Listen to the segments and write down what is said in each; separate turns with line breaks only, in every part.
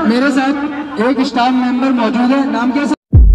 मेरे साथ एक स्टाफ मेंबर मौजूद है। नाम क्या?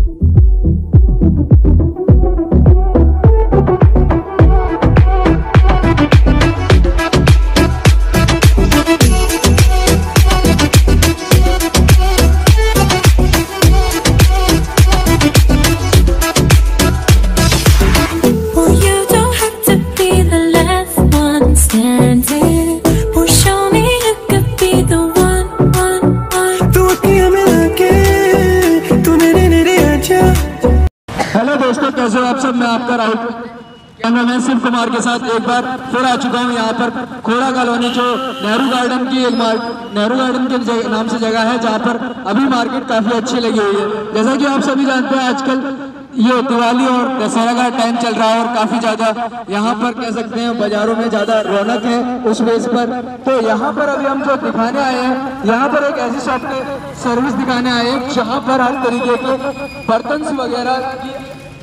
हेलो दोस्तों, कैसे हो आप सब? मैं आपका राहुल कैमरामैन शिव कुमार के साथ एक बार फिर आ चुका हूँ यहाँ पर खोड़ा कॉलोनी, जो नेहरू गार्डन की नेहरू गार्डन के नाम से जगह है, जहाँ पर अभी मार्केट काफ़ी अच्छी लगी हुई है। जैसा कि आप सभी जानते हैं, आजकल ये दिवाली और दशहरा का टाइम चल रहा है और काफ़ी ज़्यादा यहाँ पर कह सकते हैं बाज़ारों में ज़्यादा रौनक है उस बेस पर। तो यहाँ पर अभी हम जो दिखाने आए हैं, यहाँ पर एक ऐसी शॉप के सर्विस दिखाने आए हैं जहाँ पर हर तरीके के बर्तन वगैरह की,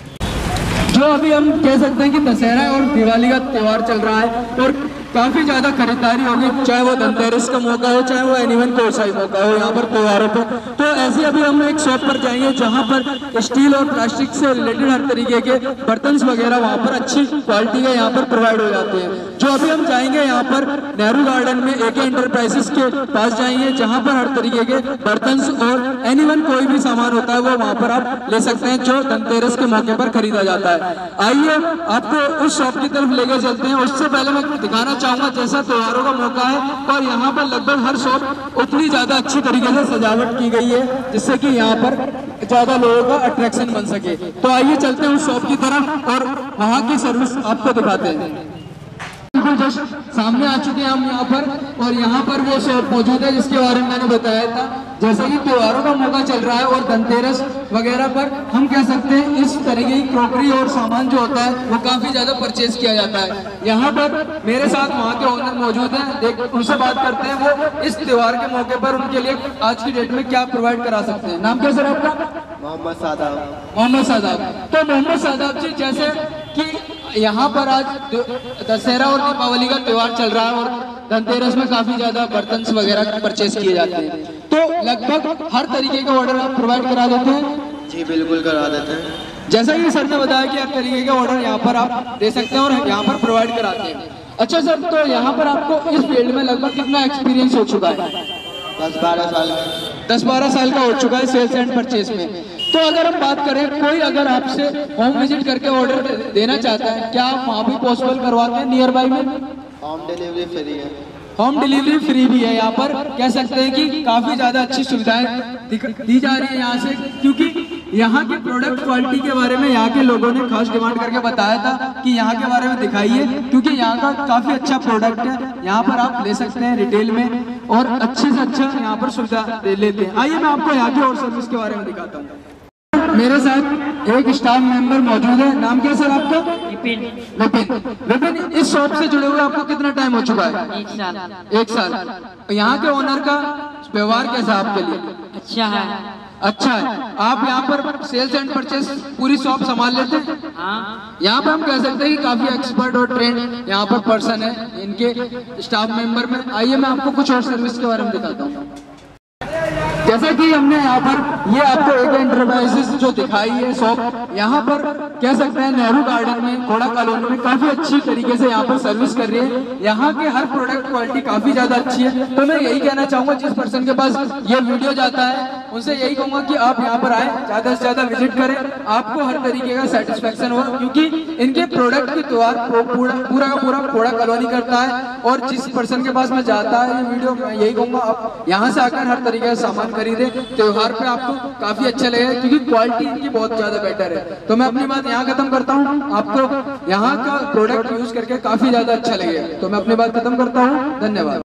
जो अभी हम कह सकते हैं कि दशहरा और दिवाली का त्यौहार चल रहा है और काफ़ी ज़्यादा खरीदारी होगी, चाहे वो धनतेरस का मौका हो, चाहे वो एनिवन कोई सा मौका हो यहाँ पर त्योहारों पर। तो ऐसे अभी हम एक शॉप पर जाएंगे जहाँ पर स्टील और प्लास्टिक से रिलेटेड हर तरीके के बर्तन वगैरह वहाँ पर अच्छी क्वालिटी के यहाँ पर प्रोवाइड हो जाते हैं। जो अभी हम जाएंगे यहाँ पर नेहरू गार्डन में AK एंटरप्राइजेस के पास जाएंगे, जहाँ पर हर तरीके के बर्तन और एनिवन कोई भी सामान होता है वो वहाँ पर आप ले सकते हैं, जो धनतेरस के मौके पर खरीदा जाता है। आइए आपको उस शॉप की तरफ लेकर चलते हैं। उससे पहले मैं दिखाना चाहूंगा, जैसा त्योहारों का मौका है और यहाँ पर लगभग हर शॉप उतनी ज्यादा अच्छी तरीके से सजावट की गई है जिससे कि यहाँ पर ज्यादा लोगों का अट्रैक्शन बन सके। तो आइए चलते हैं उस शॉप की तरफ और वहाँ की सर्विस आपको दिखाते हैं। जस्ट सामने आ चुके हैं हम यहाँ पर, और यहाँ पर वो शॉप मौजूद है जिसके बारे में मैंने बताया था। जैसा कि त्योहारों का मौका चल रहा है और धनतेरस वगैरह पर हम कह सकते हैं इस तरीके की क्रॉकरी और सामान जो होता है वो काफी ज्यादा परचेज किया जाता है। यहाँ पर मेरे साथ वहाँ के ओनर मौजूद हैं, उनसे बात करते हैं वो इस त्योहार के मौके पर उनके लिए आज की डेट में क्या प्रोवाइड करा सकते हैं। नाम क्या सर आपका?
मोहम्मद सादाब।
मोहम्मद सादाब। तो मोहम्मद सादाब जी, जैसे कि यहाँ पर आज दशहरा और दीपावली का त्योहार चल रहा है और धनतेरस में काफी ज्यादा बर्तन वगैरह परचेज किए जाते हैं, तो लगभग हर तरीके का ऑर्डर आप प्रोवाइड करा देते हैं?
जी बिल्कुल करा देते हैं।
जैसा कि सर ने बताया कि हर तरीके के ऑर्डर यहाँ पर आप दे सकते हैं और यहाँ पर प्रोवाइड कराते हैं। अच्छा सर, तो यहाँ पर आपको इस फील्ड में लगभग कितना एक्सपीरियंस हो चुका है?
10-12 साल।
10-12 साल का हो चुका है सेल्स एंड परचेज में। तो अगर हम बात करें, कोई अगर आपसे होम विजिट करके ऑर्डर देना चाहता है, क्या आप वहाँ भी पॉसिबल करवाते हैं नियर बाई में?
होम डिलीवरी फ्री है।
होम डिलीवरी फ्री भी है। यहाँ पर कह सकते हैं कि काफी ज्यादा अच्छी सुविधाएं दी जा रही है यहाँ से, क्योंकि यहाँ के प्रोडक्ट क्वालिटी के बारे में यहाँ के लोगों ने खास डिमांड करके बताया था कि यहाँ के बारे में दिखाइए, क्योंकि यहाँ का काफी अच्छा प्रोडक्ट है। यहाँ पर आप ले सकते हैं रिटेल में और अच्छे से अच्छा यहाँ पर सुविधा लेते हैं। आइए मैं आपको यहाँ की और सर्विस के बारे में दिखाता हूँ। मेरे साथ एक स्टाफ मेंबर मौजूद है। नाम क्या सर आपका?
विपिन।
विपिन, इस शॉप से जुड़े हुए आपको कितना टाइम हो चुका है?
1 साल।
1 साल। यहाँ के ओनर का व्यवहार कैसा है आपके लिए?
अच्छा है।
अच्छा है। आप यहाँ पर सेल्स एंड परचेस पूरी शॉप संभाल लेते हैं?
हाँ।
यहाँ पर हम कह सकते हैं कि काफी एक्सपर्ट और ट्रेंड यहाँ पर पर्सन है इनके स्टाफ मेंबर में। आइए मैं आपको कुछ और सर्विस के बारे में दिखाता हूँ। जैसा कि हमने यहाँ पर ये आपको AK एंटरप्राइजेस जो दिखाई है शॉप, यहाँ पर कह सकते हैं नेहरू गार्डन में खोड़ा कॉलोनी में काफी अच्छी तरीके से यहाँ पर सर्विस कर रही है। यहाँ के हर प्रोडक्ट क्वालिटी काफी ज्यादा अच्छी है। तो मैं यही कहना चाहूंगा, जिस पर्सन के पास ये वीडियो जाता है उनसे यही कहूंगा कि आप यहाँ पर आए, ज्यादा से ज्यादा विजिट करें, आपको हर तरीके का सेटिस्फेक्शन हो, क्योंकि इनके प्रोडक्ट की त्योहार पूरा का पूरा खोड़ा कॉलोनी करता है। और जिस पर्सन के पास में जाता है ये वीडियो, मैं यही कहूंगा आप यहाँ से आकर हर तरीके का सामान खरीदे। त्योहार पे आपको काफी अच्छा लगेगा, क्योंकि क्वालिटी इनकी बहुत ज्यादा बेटर है। तो मैं अपनी बात यहाँ खत्म करता हूँ। आपको यहाँ का प्रोडक्ट यूज करके काफी ज्यादा अच्छा लगेगा। तो मैं अपनी बात खत्म करता हूँ। धन्यवाद।